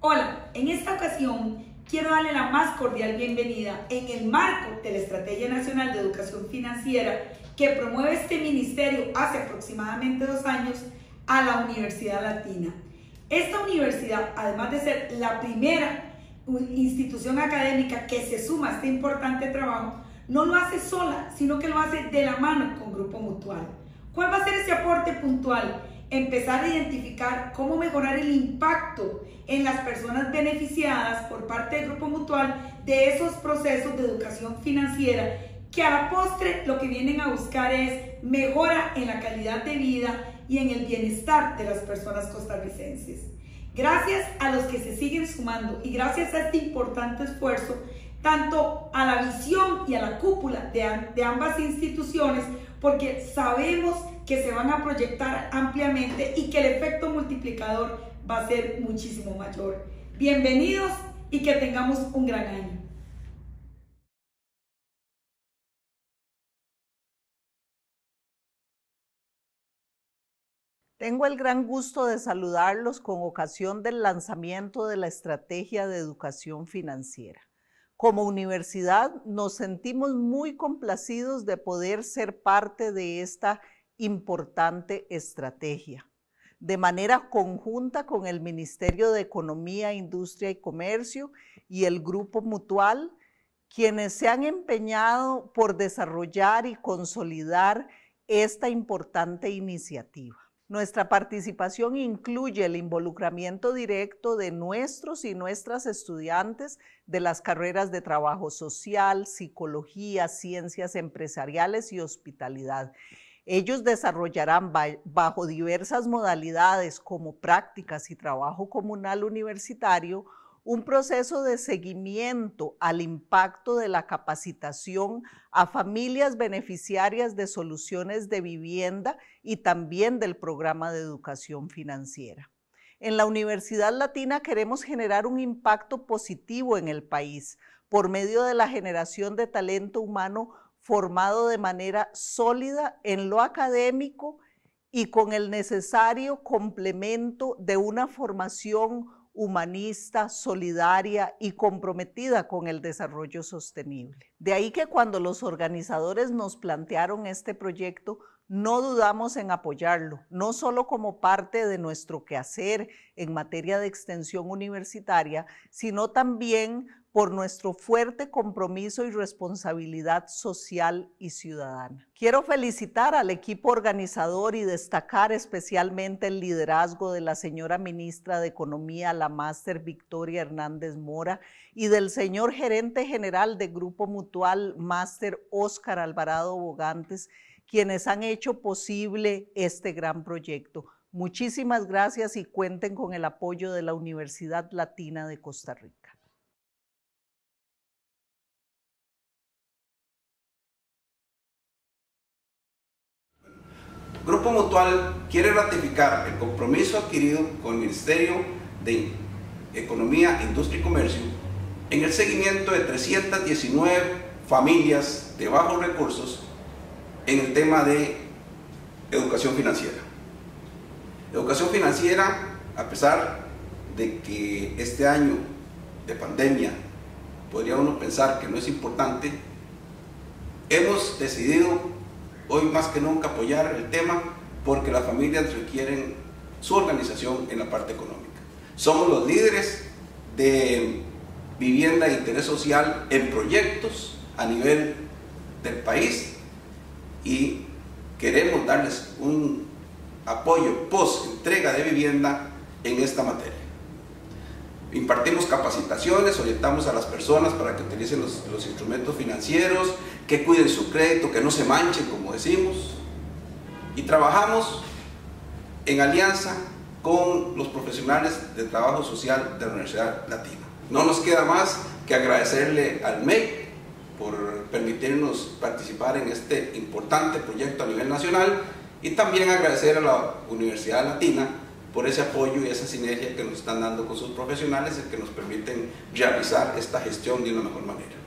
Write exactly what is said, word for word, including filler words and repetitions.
Hola, en esta ocasión quiero darle la más cordial bienvenida en el marco de la Estrategia Nacional de Educación Financiera que promueve este ministerio hace aproximadamente dos años a la Universidad Latina. Esta universidad, además de ser la primera institución académica que se suma a este importante trabajo, no lo hace sola, sino que lo hace de la mano con Grupo Mutual. ¿Cuál va a ser ese aporte puntual? Empezar a identificar cómo mejorar el impacto en las personas beneficiadas por parte del Grupo Mutual de esos procesos de educación financiera que a la postre lo que vienen a buscar es mejora en la calidad de vida y en el bienestar de las personas costarricenses. Gracias a los que se siguen sumando y gracias a este importante esfuerzo, tanto a la visión y a la cúpula de, de ambas instituciones, porque sabemos que se van a proyectar ampliamente y que el efecto multiplicador va a ser muchísimo mayor. Bienvenidos y que tengamos un gran año. Tengo el gran gusto de saludarlos con ocasión del lanzamiento de la Estrategia de Educación Financiera. Como universidad nos sentimos muy complacidos de poder ser parte de esta importante estrategia. De manera conjunta con el Ministerio de Economía, Industria y Comercio y el Grupo Mutual, quienes se han empeñado por desarrollar y consolidar esta importante iniciativa. Nuestra participación incluye el involucramiento directo de nuestros y nuestras estudiantes de las carreras de trabajo social, psicología, ciencias empresariales y hospitalidad. Ellos desarrollarán bajo diversas modalidades como prácticas y trabajo comunal universitario un proceso de seguimiento al impacto de la capacitación a familias beneficiarias de soluciones de vivienda y también del programa de educación financiera. En la Universidad Latina queremos generar un impacto positivo en el país por medio de la generación de talento humano formado de manera sólida en lo académico y con el necesario complemento de una formación humanista, solidaria y comprometida con el desarrollo sostenible. De ahí que cuando los organizadores nos plantearon este proyecto, no dudamos en apoyarlo, no solo como parte de nuestro quehacer en materia de extensión universitaria, sino también por nuestro fuerte compromiso y responsabilidad social y ciudadana. Quiero felicitar al equipo organizador y destacar especialmente el liderazgo de la señora ministra de Economía, la máster Victoria Hernández Mora, y del señor gerente general de Grupo Mutual, máster Óscar Alvarado Bogantes, quienes han hecho posible este gran proyecto. Muchísimas gracias y cuenten con el apoyo de la Universidad Latina de Costa Rica. Grupo Mutual quiere ratificar el compromiso adquirido con el Ministerio de Economía, Industria y Comercio en el seguimiento de trescientas diecinueve familias de bajos recursos en el tema de educación financiera. Educación financiera, a pesar de que este año de pandemia podría uno pensar que no es importante, hemos decidido hoy más que nunca apoyar el tema porque las familias requieren su organización en la parte económica. Somos los líderes de vivienda de interés social en proyectos a nivel del país y queremos darles un apoyo post entrega de vivienda en esta materia. Impartimos capacitaciones, orientamos a las personas para que utilicen los, los instrumentos financieros, que cuiden su crédito, que no se manchen, como decimos. Y trabajamos en alianza con los profesionales de trabajo social de la Universidad Latina. No nos queda más que agradecerle al M E I por permitirnos participar en este importante proyecto a nivel nacional y también agradecer a la Universidad Latina por ese apoyo y esa sinergia que nos están dando con sus profesionales y que nos permiten realizar esta gestión de una mejor manera.